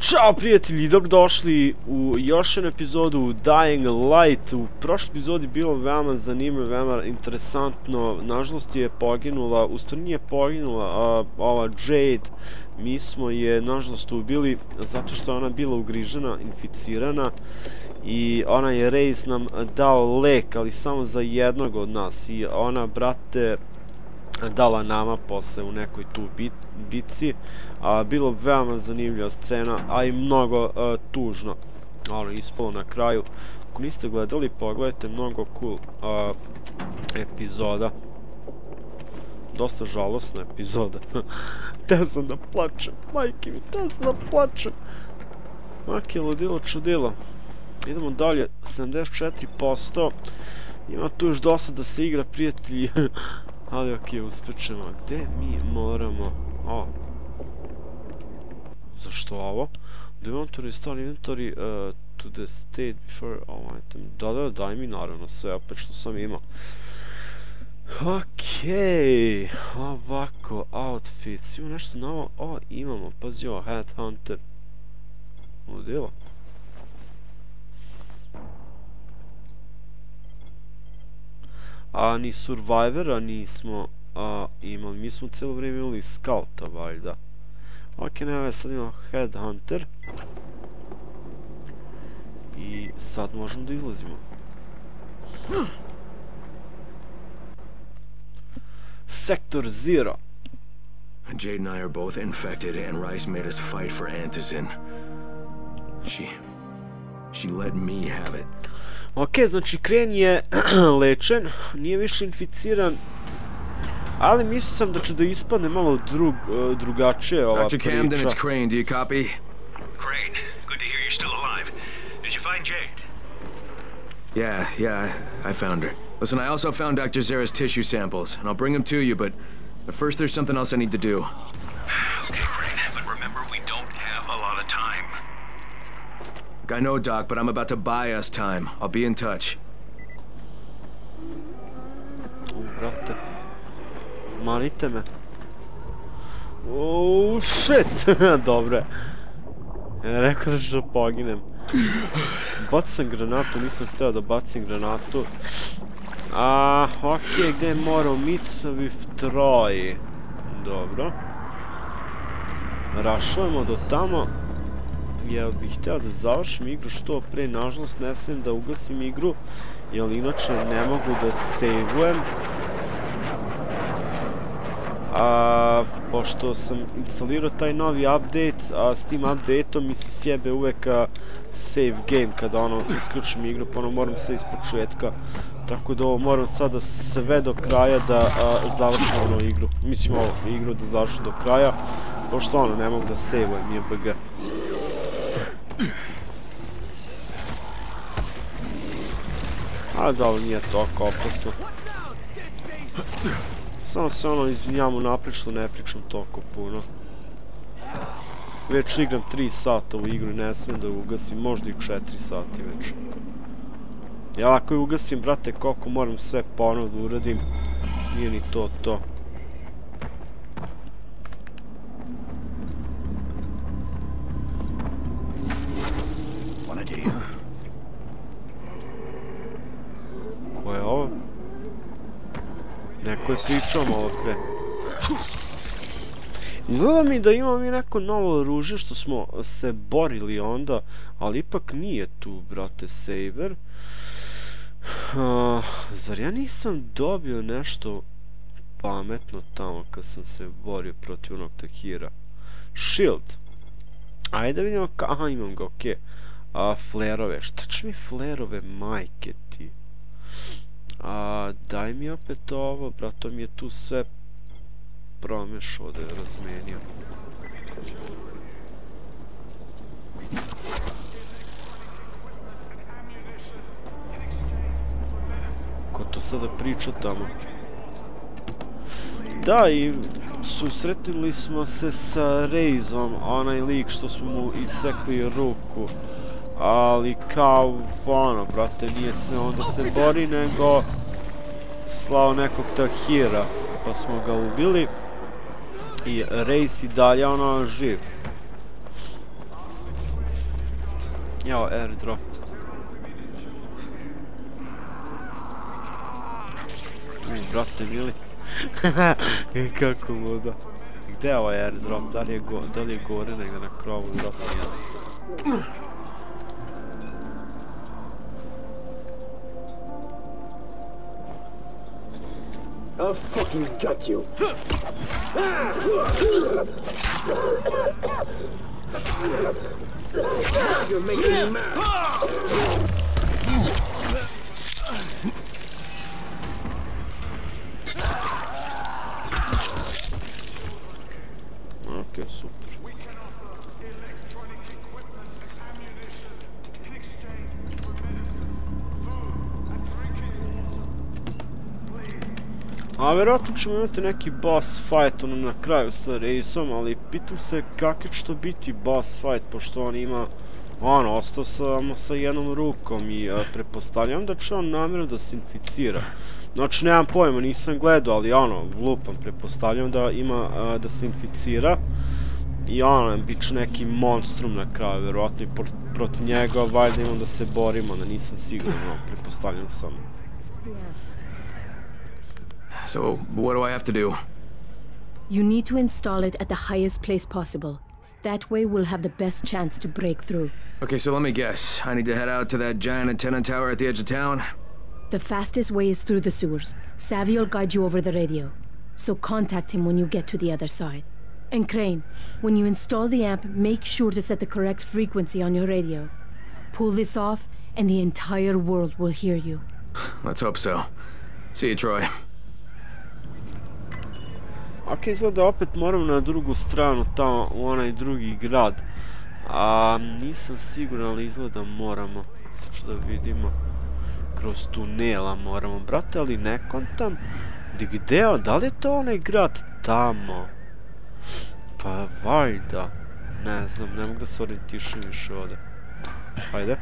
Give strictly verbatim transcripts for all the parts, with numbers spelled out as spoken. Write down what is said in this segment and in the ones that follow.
Ćao prijatelji, dobrodošli u još jednu epizodu Dying Light. U prošloj epizodi bilo veoma zanimljivo, veoma interesantno. Nažalost je poginula, u stvari nije poginula, a, ova Jade. Mi smo je nažalost ubili zato što je ona bila ugrižena, inficirana. I ona je Reyes nam dao lek, ali samo za jednog od nas. I ona, brate, dala nama posle u nekoj tu bit, bitci. A, bilo veoma zanimljiva scena, a i mnogo a, tužno. Ali ispalo na kraju. Ako niste gledali, pogledajte, mnogo cool a, epizoda. Dosta žalosna epizoda. Teo sam da plačem, majke mi, teo sam da plačem. Mak je ludilo čudilo. Idemo dalje, sedamdeset četiri posto. Ima tu još dosta da se igra, prijatelji. Ali ok, uspećemo. Gde mi moramo? O. Zašto ovo? Do you want to restore inventory uh, to the state before all item? Da, da, daj mi naravno sve, opet što sam imao. Okej, ovako, outfits. Imamo nešto novo? O, imamo, pazi ovo, Headhunter. Ludilo. A ni Survivora nismo a, imali, mi smo cijelo vrijeme imali Scouta, valjda. Ok, nema, sad imamo Headhunter. I sad možemo da izlazimo. Sector Zero. Jade and I are both infected, and Rice made us fight for Antizin. She... she let me have it. Ok, znači Crane je lečen, nije više inficiran, ali mislio sam da će da ispadne malo drug, uh, drugačije ova Doctor priča. Camden, it's Crane, do you copy? Crane, good to hear you're still alive. Did you find Jade? Yeah, yeah, I found her. Listen, I also found Doctor Zera's tissue samples, and I'll bring them to you, but, but first there's something else I need to do. Okay, Crane, but remember we don't have a lot of time. I know, Doc, but I'm about to buy us time. I'll be in touch. U, brate. Manite me. Oh, shit! Dobre. Ja rekao da ću da poginem. Bacam granatu, nisam htio da bacim granatu. A, okej, gdje moramo meet with Troy. Dobro. Rašujemo do tamo. Jel bih htio da završim igru što pre, nažalost ne smijem da ugasim igru, jer inače ne mogu da sejvujem. A, pošto sam instalirao taj novi update, a s tim updateom mi se sjebe uvek a, save game kada ono isključim igru, pa ono moram sve iz početka. Tako da ovo moram sada sve do kraja da a, završim ono igru, mislim ovo igru da završim do kraja, pošto ono ne mogu da sejvujem, je B G. Ali da, ovo nije toliko opasno. Samo se ono izvinjamo naprijed što ne pričam toliko puno. Već igram tri sata u igru i ne smijem da ugasim, možda i četiri sati već. Ja ako je ugasim, brate, koliko moram sve ponovno da uradim, nije ni to to. Ko je ovo? Neko je pričao malo pre. Izgleda mi da imamo mi neko novo oružje što smo se borili onda, ali ipak nije tu, brate, Saber. Uh, zar ja nisam dobio nešto pametno tamo kad sam se borio protiv onog Tahira? Shield. Ajde da vidimo ka... Aha, imam ga, okej. A, flerove. Šta će mi flerove, majke ti? A, daj mi opet ovo, brato mi je tu sve promešao da je razmenio. Ko to sada priča tamo? Da, i susretili smo se sa Reysom, onaj lik što smo mu isekli ruku. Ali kao, ono, brate, nije smeo onda se bori, nego slao nekog Tahira, pa smo ga ubili. I Reyes i dalje ono živ. Jao, airdrop. U, brate mili. Kako voda. Gde je ovaj airdrop? Da li je, go, da li je gore negdje na krovu? Vjerojatno jeste. I'll fucking gut you. You're making me mad. Ok, super. A vjerojatno ćemo imati neki boss fight ono na kraju sa Racom, ali pitam se kako će to biti boss fight, pošto on ima, ono, ostao samo sa jednom rukom i a, pretpostavljam da će on namjerno da se inficira. Znači, nemam pojma, nisam gledao, ali ono, lupam, pretpostavljam da ima a, da se inficira. I ono, bit će neki monstrum na kraju, vjerojatno i protiv njega, valjda imam da se borimo, da nisam siguran, no, pretpostavljam samo. So, what do I have to do? You need to install it at the highest place possible. That way we'll have the best chance to break through. Okay, so let me guess. I need to head out to that giant antenna tower at the edge of town? The fastest way is through the sewers. Savvy will guide you over the radio. So contact him when you get to the other side. And Crane, when you install the amp, make sure to set the correct frequency on your radio. Pull this off, and the entire world will hear you. Let's hope so. See you, Troy. Ok, izgleda opet moram na drugu stranu, tamo u onaj drugi grad. A nisam siguran, ali izgleda moramo. Sad ću da vidimo. Kroz tunela moramo, brate, ali ne kontam. Gdje, da li je to onaj grad tamo? Pa valjda. Ne znam, ne mogu da se orijentišem više ovdje. Hajde.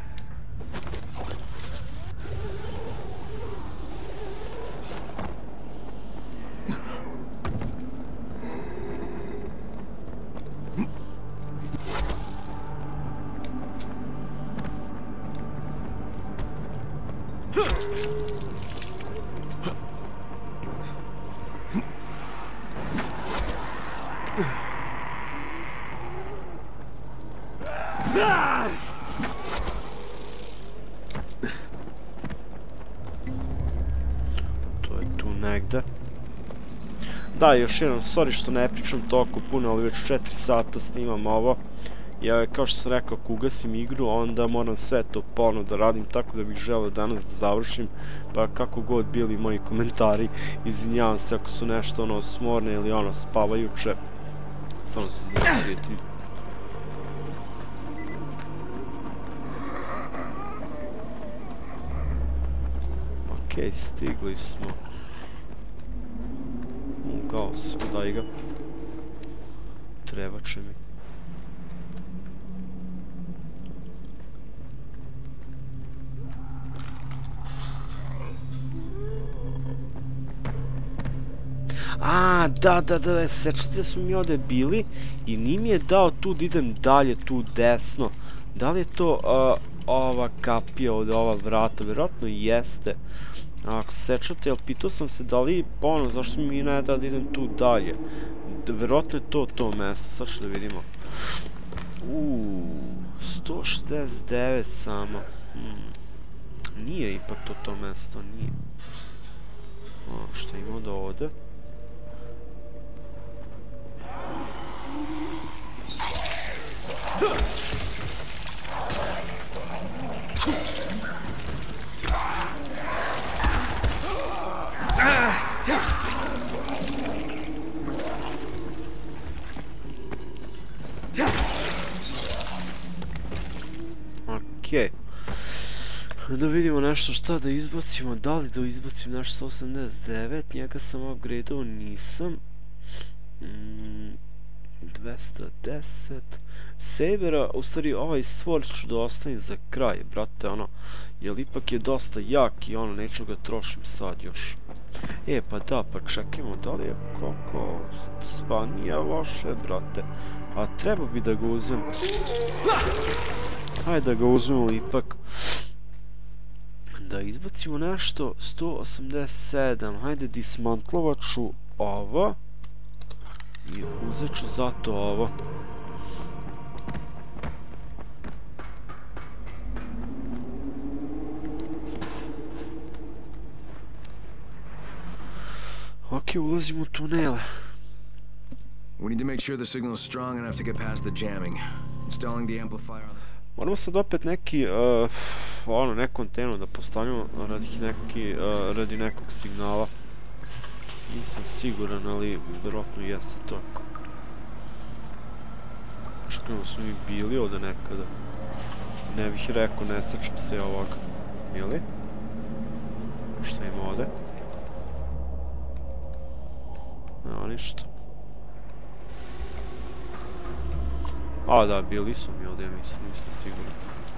To je tu negde. Da, još jednom, sorry što ne pričam toliko puno, ali već četiri sata snimam ovo. Ja, kao što sam rekao, ako ugasim igru, onda moram sve to ponovno da radim, tako da bih želeo danas da završim. Pa kako god bili moji komentari, izvinjavam se ako su nešto ono smorne ili ono spavajuće. Samo se izvinjavam, prijatelji. Okej, stigli smo. Ugao sam, daj ga. Treba će mi. A, da, da, da, sećate da smo mi ovdje bili i nije mi je dao tu da idem dalje, tu desno. Da li je to uh, ova kapija ovdje, ova vrata? Vjerojatno i jeste. Ako se sećate, jel pitao sam se da li ponovno, zašto mi ne da da idem tu dalje? Vjerojatno je to to mjesto, sad ću da vidimo. Uuu, sto šezdeset devet samo. Hmm. Nije ipak to to mjesto, nije. O, šta ima da ovdje? Okej. Da vidimo nešto šta da izbacimo, da li da izbacim naš sto osamdeset devet, njega sam upgradeao, nisam. Mm, dvesta deset. Sabera, u stvari ovaj Sword ću da ostavim za kraj, brate, ono, jer ipak je dosta jak i ono, neću ga trošim sad još. E, pa da, pa čekajmo, da li je koliko, sva nije loše, brate, a treba bi da ga uzem. Hajde da ga uzmemo ipak. Da izbacimo nešto. sto osamdeset sedam. Hajde dismantlovat ću ovo. I uzet ću zato ovo. Ok, ulazimo u tunele. We need to make sure the signal is strong enough to get past the jamming. Installing the amplifier on the... Moramo sad opet neki, uh, ono, neku antenu da postavljamo radi, neki, uh, radi nekog signala. Nisam siguran, ali vjerojatno jeste tako. Očekujemo smo mi bili ovdje nekada. Ne bih rekao, ne sjećam se ovoga. Ili? Šta ima ovdje? Nema ništa. A da, bili su mi ovdje, mislim, nisam siguran.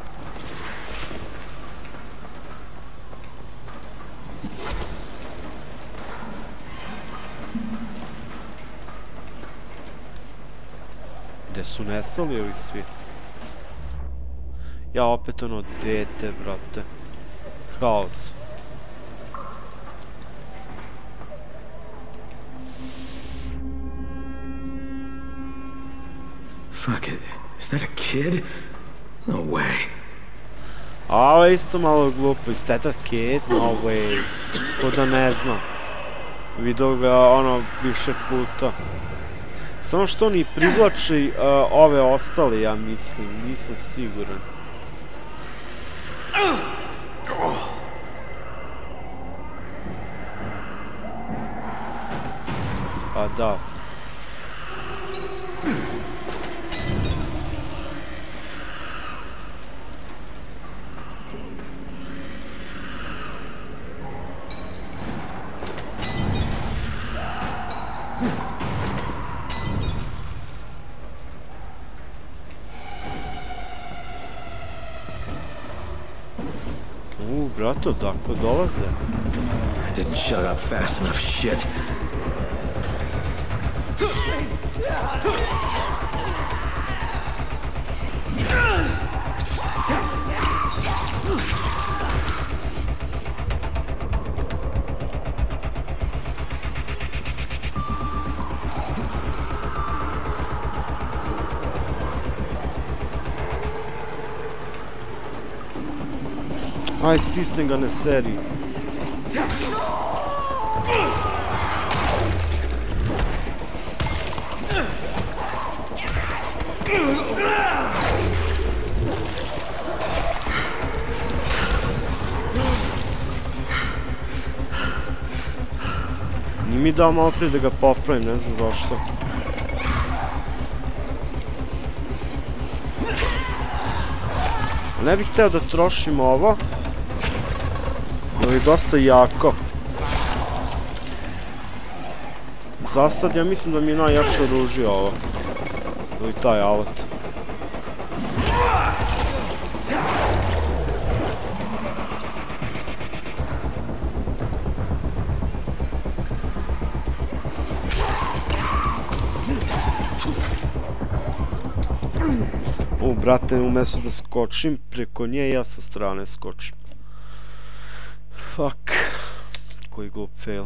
Gde su nestali ovi svi? Ja opet ono dete, brate. Haos. Fuck it. Is that a kid? No way. A ovo je isto malo glupo. Is that a kid? No way. Ko da ne znam. Vidio ga ono više puta. Samo što oni privlači uh, ove ostale, ja mislim. Nisam siguran. Pa da. Uuu, brate, odakle dolaze? I didn't shut up fast enough, shit. Aj, stisnem ga na seriji. Nije mi dao malo prije da ga popravim, ne znam zašto. Ne bih hteo da trošim ovo. Ovo je dosta jako. Za sad ja mislim da mi je najjače oružje ovo. Ili taj alat. U, brate, umjesto da skočim preko nje, ja sa strane skočim. Fuck. Koji glup fail.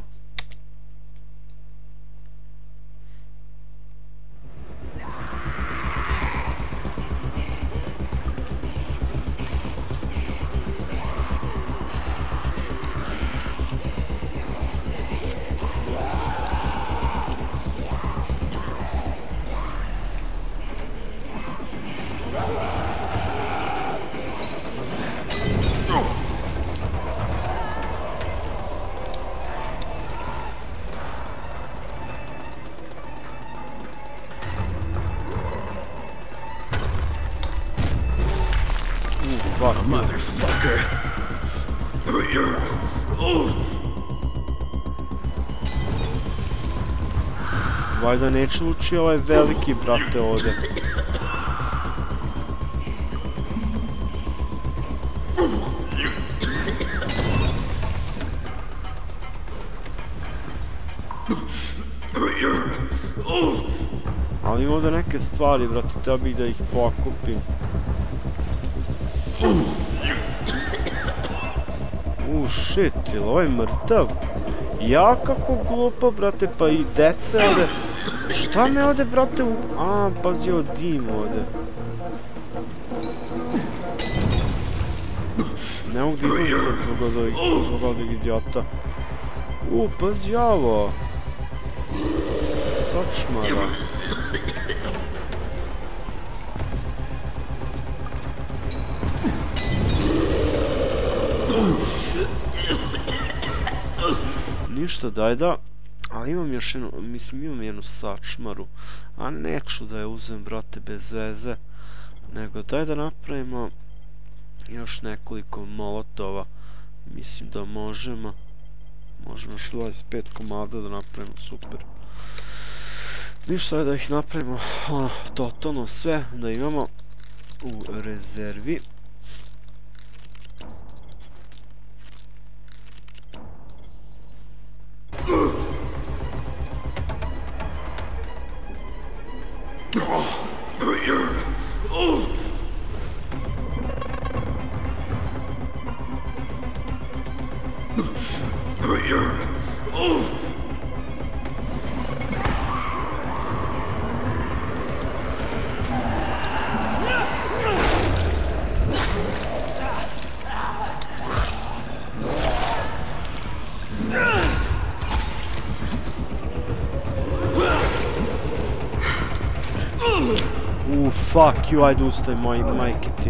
Motherfucker. Valjda neće ući ovaj veliki, brate, ovdje. Ali ima ovdje neke stvari, brate, teo bih da ih pokupim. U, shit, jel ovaj mrtav? Ja kako glupo, brate, pa i dece ovde. Šta me ovde, brate, u... A, pazi, o dim ovde. Ne mogu da izlazi sad zbog ovdje, zbog ovdje idiota. U, pazi ovo. Sačmara. Ništa, daj da. Ali imam još jednu, mislim imam jednu sačmaru. A neću da je uzem, brate, bez veze. Nego daj da napravimo još nekoliko molotova. Mislim da možemo. Možemo još dvadeset pet komada da napravimo, super. Ništa, da ih napravimo ono, totalno sve, da imamo u rezervi. Uuu, fuck you, ajde ustaj moj majke ti.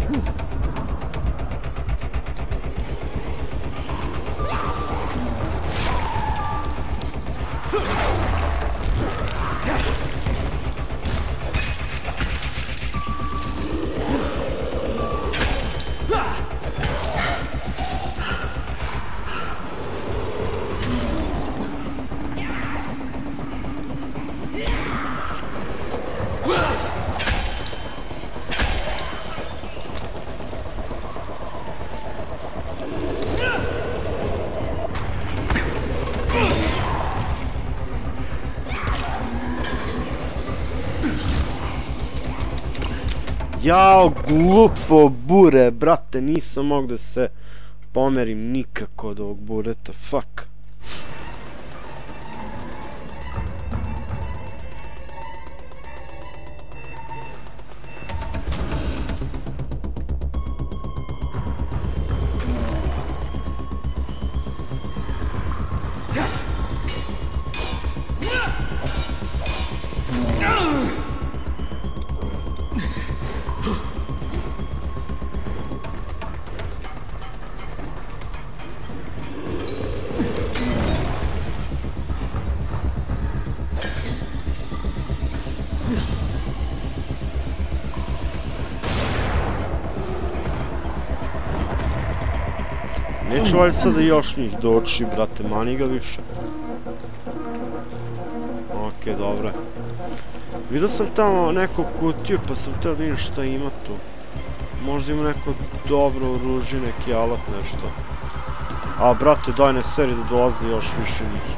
Jao, glupo bure, brate, nisam mogu da se pomerim nikako od ovog bureta, fuck. Neću valjda sada još njih doći, brate, mani ga više. Okej, dobro. Vidio sam tamo neku kutiju, pa sam htio da vidim šta ima tu. Možda ima neko dobro oružje, neki alat, nešto. A, brate, daj ne seri da dolaze još više njih.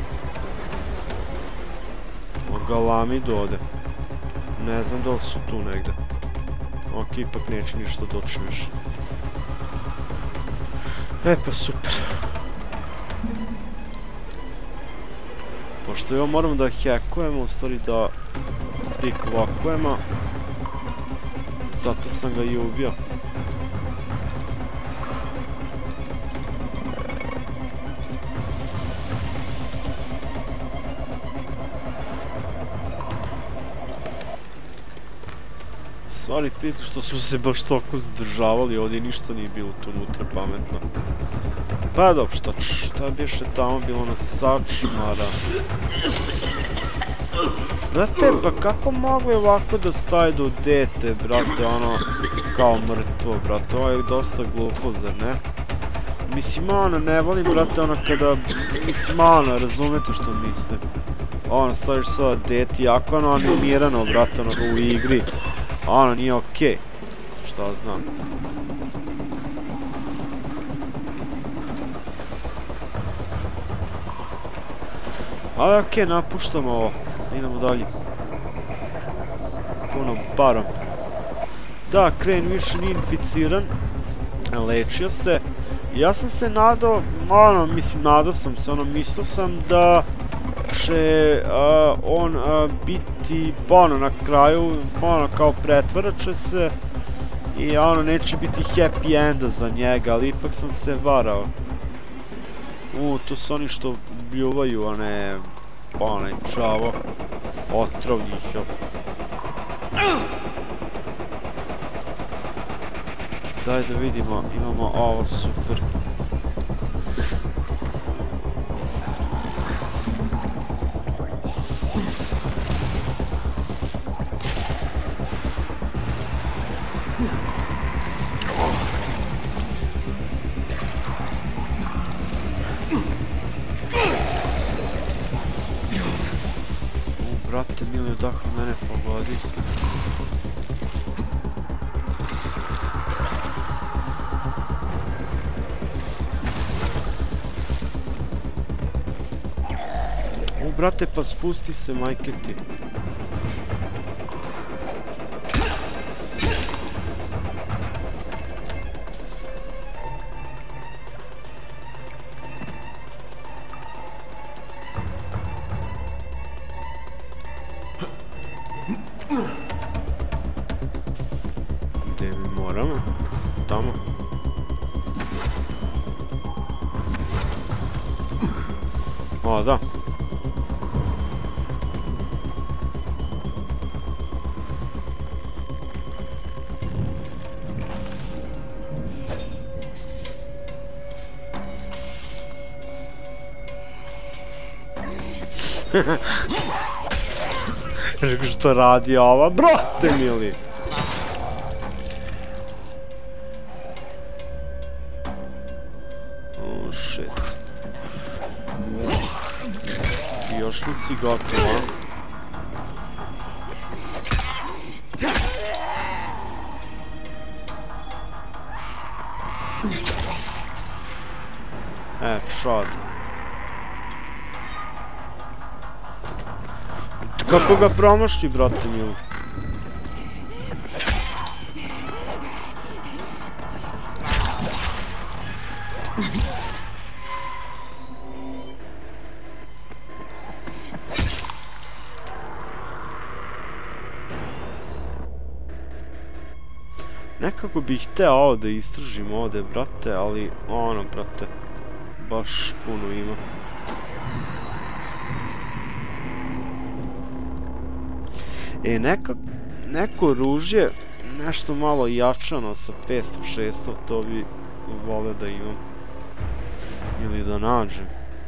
Galami dode. Ne znam da li su tu negde. Okej, ipak neće ništa doći više. E pa super. Pošto ovo moramo da hackujemo, u stvari da piklockujemo. Zato sam ga i ubio. Stvari piti što smo se baš toliko zadržavali, ovdje ništa nije bilo tu unutra pametno. Pa dobro, šta, šta biše tamo bilo na sačmara? Brate, pa kako mogu ovako da staje do dete, brate, ono, kao mrtvo, brate, ovo je dosta glupo, zar ne? Mislim, ono, ne volim, brate, ono, kada, mislim, ono, razumete što mislim. Ono, staviš sada dete, jako ono animirano, brate, ono, u igri. Ono, nije okej. Šta znam. Ali okej, napuštamo ovo. Idemo dalje. Punom parom. Da, Crane više nije inficiran. lečio se. Ja sam se nadao, ono, mislim, nadao sam se, ono, mislio sam da će uh, on uh, biti, ono, na kraju, ono, kao pretvara će se i, ono, neće biti happy enda za njega, ali ipak sam se varao. U, to su oni što ubljuvaju, one, onaj čavo, otrov njihov. Daj da vidimo, imamo ovo, super. U, brate mili, odakle mene pogodi. Brate, pa spusti se, majke ti. Gdje mi moramo? Tamo. O, da. Rekao što radi ova, brate mili! Oh shit. Još li si gotova? E, shot. Kako ga promašti, brate mili? Nekako bih hteo ovo da istražim ovde, brate, ali ono, brate, baš puno ima. E, neka, neko ružje, nešto malo jačano sa petsto šesto, to bi vole da imam. Ili da nađem.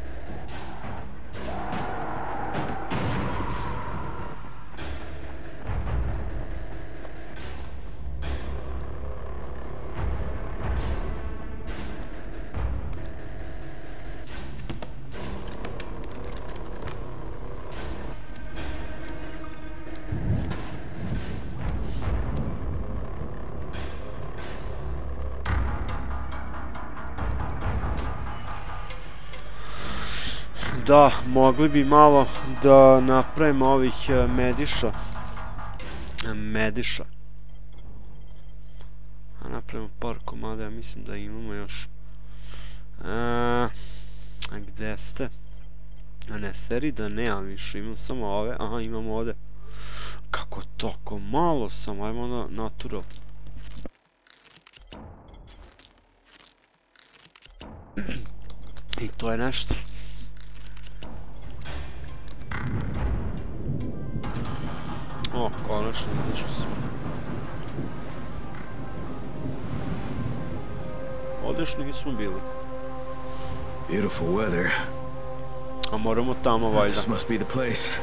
Da, mogli bi malo da napravimo ovih mediša. Mediša. A napravimo par komada, ja mislim da imamo još. A gde ste? A ne, seri da nemam više, imam samo ove. Aha, imamo ovde. Kako toko malo sam, ajmo na natural. I to je nešto. O, konačno izašli smo. Ovdje još nismo bili. Beautiful weather. A moramo tamo, valjda. This must be the place.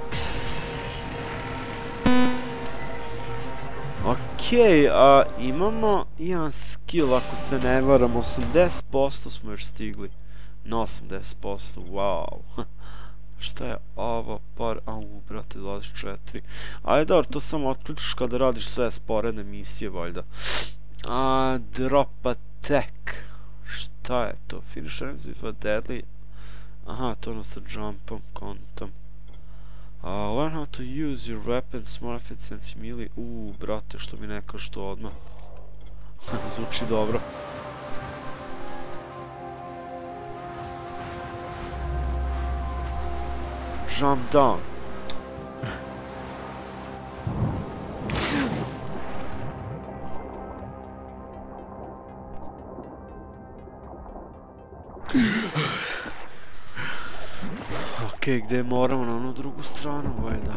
Okej, a imamo jedan skill, ako se ne varam, osamdeset posto smo još stigli. Na osamdeset posto, wow. Šta je ovo par... Au, brate, dvadeset četiri. Ajde, dobro, to samo otključiš kada radiš sve sporedne misije, valjda. A, drop attack. Šta je to? Finish enemies with a deadly... Aha, to ono sa jumpom, kontom. Uh, learn how to use your weapons more efficiently. Uuu, brate, što mi ne kažeš to odmah. Zvuči dobro. Jump down. Okej, gdje moramo? Na onu drugu stranu, valjda.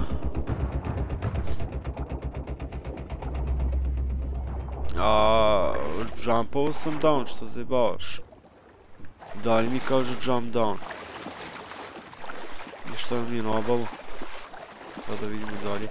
A, jumpovao sam down, što zajebavaš? Dalje mi kaže jump down. I šta nam nije na obalu? Pa da vidimo dalje.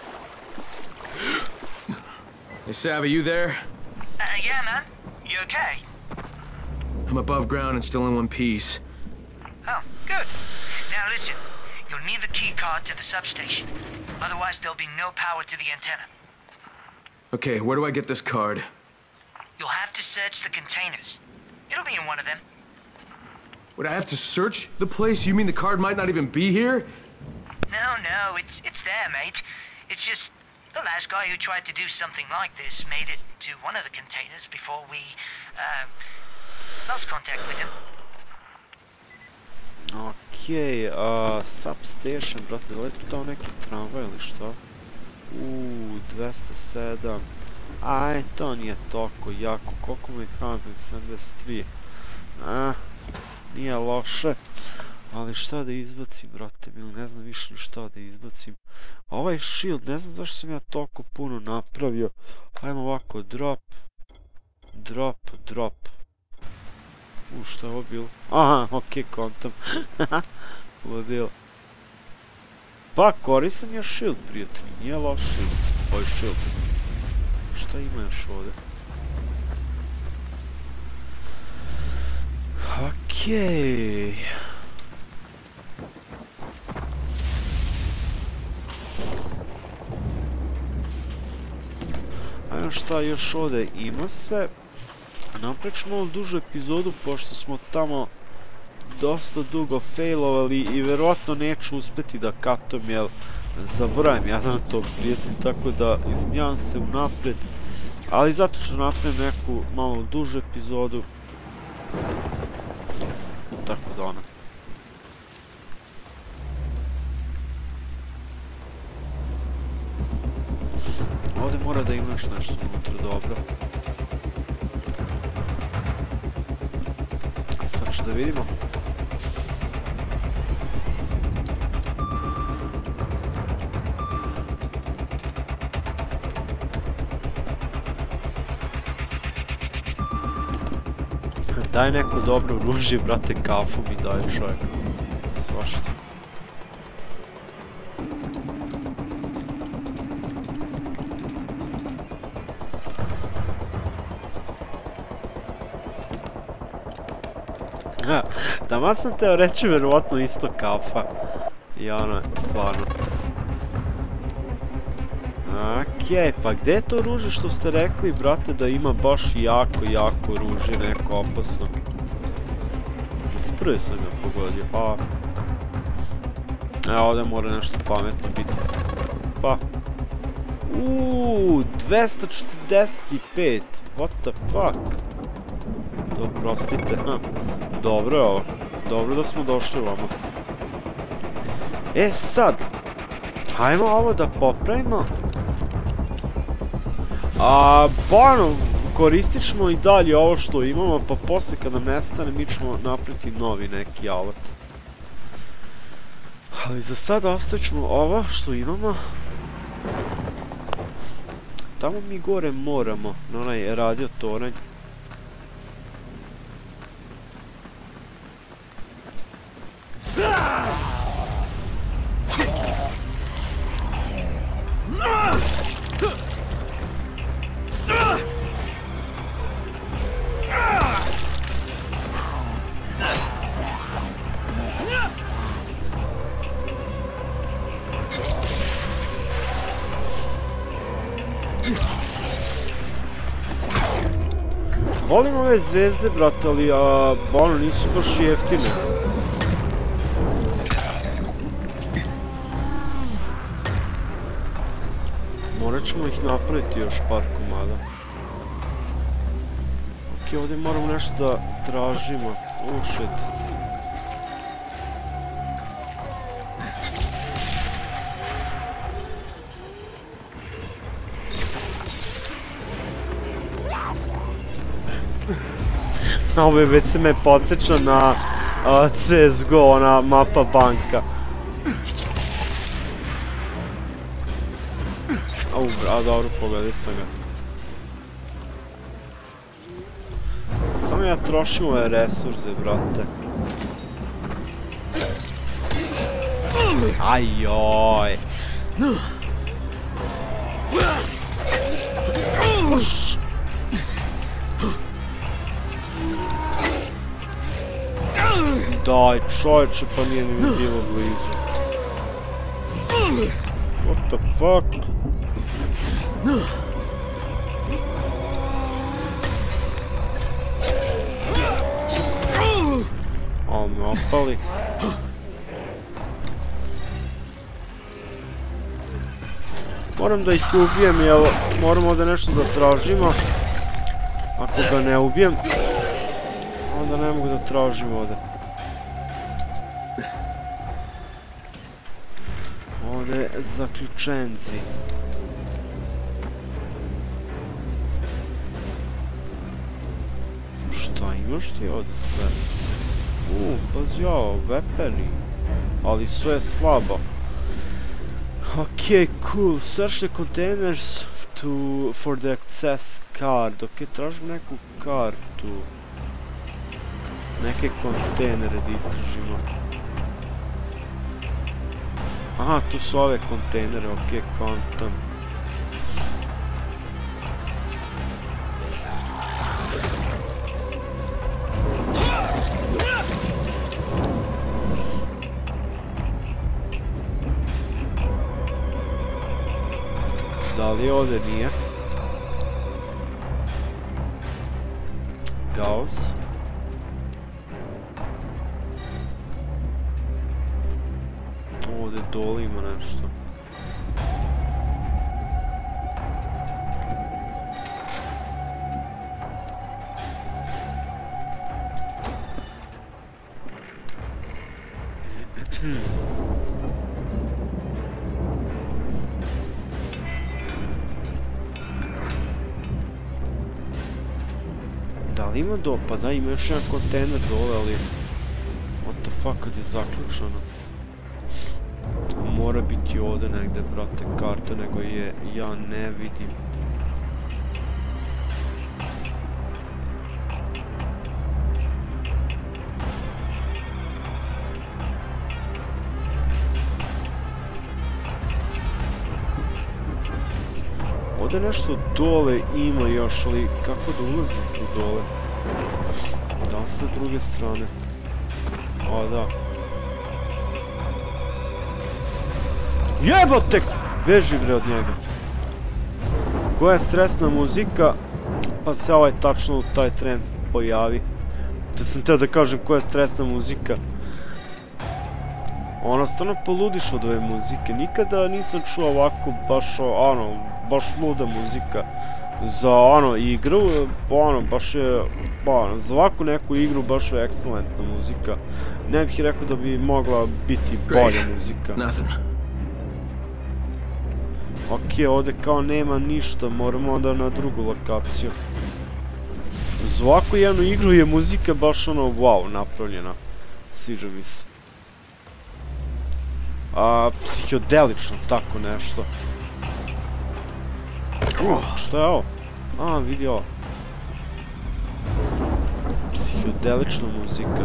Hey, Savvy, you there? Uh, yeah, man. You okay? I'm above ground and still in one piece. Oh, good. Now listen, you'll need the key card to the substation. Otherwise, there'll be no power to the antenna. Okay, where do I get this card? You'll have to search the containers. It'll be in one of them. Would I have to search the place? You mean the card might not even be here? No, no, it's it's there, mate. It's just the last guy who tried to do something like this made it to one of the containers before we, uh, lost contact with him. Okej, okay, substation, brate, da li je tu dao neki tramvaj ili što? Uuu, dvesta sedam. Aj, to nije toliko jako, koliko mi je hunting, sedamdeset tri. A, nije loše. Ali šta da izbacim, brate, mili, ne znam više ni šta da izbacim. Ovaj shield, ne znam zašto sam ja toliko puno napravio. Ajmo ovako, drop, drop, drop. U, šta je ovo bilo? Aha, okej, kontam. Ludilo. Pa, koristan je shield, prijatelji, nije loš shield. Ovo je shield. Šta ima još ovdje? Okej. Ajmo šta još ovdje ima sve. Napravit ćemo ovu dužu epizodu, pošto smo tamo dosta dugo failovali i verovatno neću uspjeti da katom, jer zaboravim ja na to, prijatelj, tako da izvinjavam se unaprijed, ali zato ću napravim neku malo dužu epizodu, tako da ona. Ovdje mora da imaš nešto unutra, dobro. Sad ću da vidimo. Daj neko dobro oružje, brate, kafu mi daj čovjek. Svašta. Tamo sam teo reći verovatno isto kafa. I ono, stvarno. Okej, pa gdje je to oružje što ste rekli, brate, da ima baš jako, jako oružje, neko opasno? Isprvi sam ga pogodio, pa... Evo, ovdje mora nešto pametno biti. Pa... Uuuu, dvesta četrdeset pet, what the fuck? Dobro, prostite, ha. Dobro je ovo, dobro da smo došli ovamo. E sad, hajmo ovo da popravimo. A, bano, koristit ćemo i dalje ovo što imamo, pa poslije kad nam nestane mi ćemo napraviti novi neki alat. Ali za sad ostavit ćemo ovo što imamo. Tamo mi gore moramo, na onaj radio toranj. Volim ove zvezde, brate, ali ono nisu baš jeftine. Morat ćemo ih napraviti još par komada. Ok, ovdje moramo nešto da tražimo. Oh shit. Ovo je već se me podsjeća na uh, C S G O, ona mapa banka. Au, a dobro, pogledaj sam ga. Samo ja trošim ove resurse, brate. Ajoj. Uš. Daj, čovječe, pa nije mi bilo blizu. What the fuck? O, me opali. Moram da ih ubijem, jel moramo da nešto da tražimo. Ako ga ne ubijem, onda ne mogu da tražim ovdje. Ovdje zaključenci. Šta imaš ti ovdje sve? Uuu, pazi ovo, vepeni. Ali sve slabo. Ok, cool. Search the containers to for the access card. Ok, tražim neku kartu. Neke kontejnere da istražimo. Aha, tu su ove kontejnere, ok, kontam. Da li ovdje nije? Gauss. Ovdje dole ima nešto. Da li ima do... Pa da, ima još jedan kontejner dole, ali... What the fuck, kad je zaključano? Mora biti ovdje negdje, brate, karta, nego je... Ja ne vidim. Ovdje nešto dole ima još, ali kako da ulazim tu dole? Da li sa druge strane? O, da. Jebote! Beži bre od njega. Koja je stresna muzika, pa se ovaj tačno u taj tren pojavi. Da sam teo da kažem koja je stresna muzika. Ono, stvarno poludiš od ove muzike. Nikada nisam čuo ovako baš, ono, baš luda muzika. Za, ono, igru, ono, baš je, ono, za ovakvu neku igru baš je ekscelentna muzika. Ne bih rekao da bi mogla biti bolja muzika. Ok, ovdje kao nema ništa, moramo onda na drugu lokaciju. Za ovakvu jednu igru je muzika baš ono, wow, napravljena. Sviđa mi se. A, psihodelično, tako nešto. Šta je ovo? A, vidi ovo. Psihodelična muzika.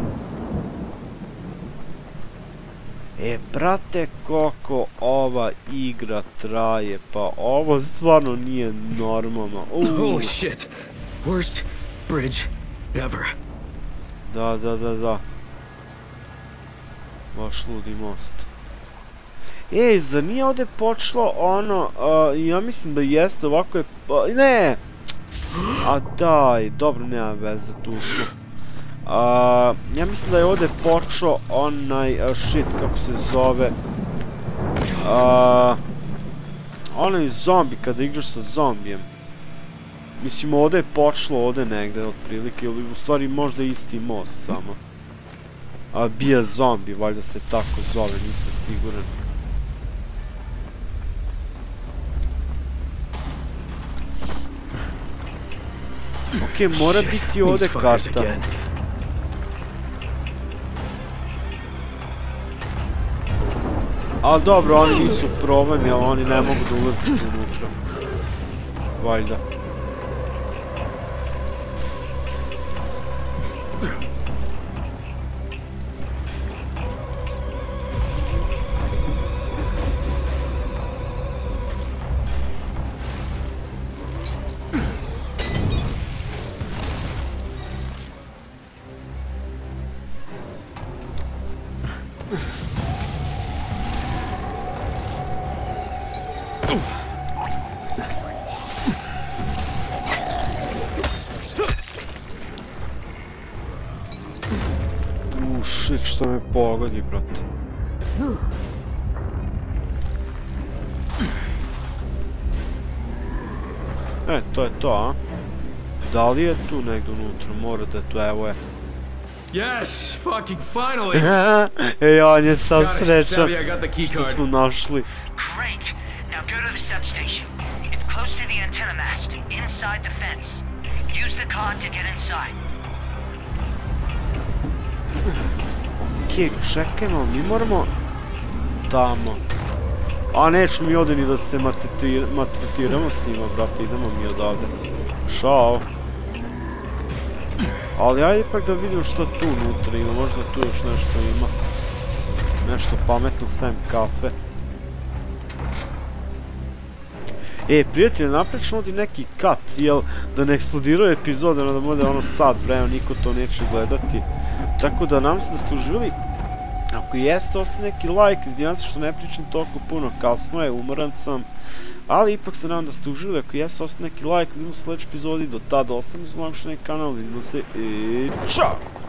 E, brate, koliko ova igra traje, pa ovo stvarno nije normalno. Holy shit! Worst bridge ever. Da, da, da, da. Baš ludi most. Ej, zar nije ovdje počelo ono, ja mislim da jeste, ovako je, ne! A daj, dobro, nema veze, tu smo. Ja mislim da je ovdje počeo onaj shit, kako se zove. Onaj zombi, kada igraš sa zombijem. Mislim, ovdje je počelo, ovdje negdje, otprilike, ili u stvari možda isti most samo. Bija zombi, valjda se tako zove, nisam siguran. Ok, mora biti ovdje karta. Ali dobro, oni nisu problem, jer oni ne mogu da ulaze unutra. Valjda. Shit, što me pogodi, brate. E, to je to, a? Da li je tu negdje unutra? Mora da je tu, evo je. Yes, fucking finally. Ej, on je sam srećan što smo našli. Great. Now go to the substation. It's close to the antenna mast, inside the fence. Use the card to get inside. Okej, čekajmo, mi moramo tamo. A neću mi ovdje ni da se maltretiramo s njima, brate, idemo mi odavde. Ćao. Ali ajde ipak da vidim što tu unutra ima, možda tu još nešto ima. Nešto pametno sem kafe. E, prijatelji, napred ću ovdje neki cut, jel, da ne eksplodiraju epizode, da bude ono sad vremena, niko to neće gledati. Tako da nam se da ste uživali. Ako jeste, ostaje neki like, izdivam se što ne pričam toliko puno, kasno je, umoran sam. Ali ipak se nadam da ste uživali, ako jeste, ostaje neki like, vidimo u sljedećoj epizodi, do tada ostanite uz naš kanal, vidimo se i čao!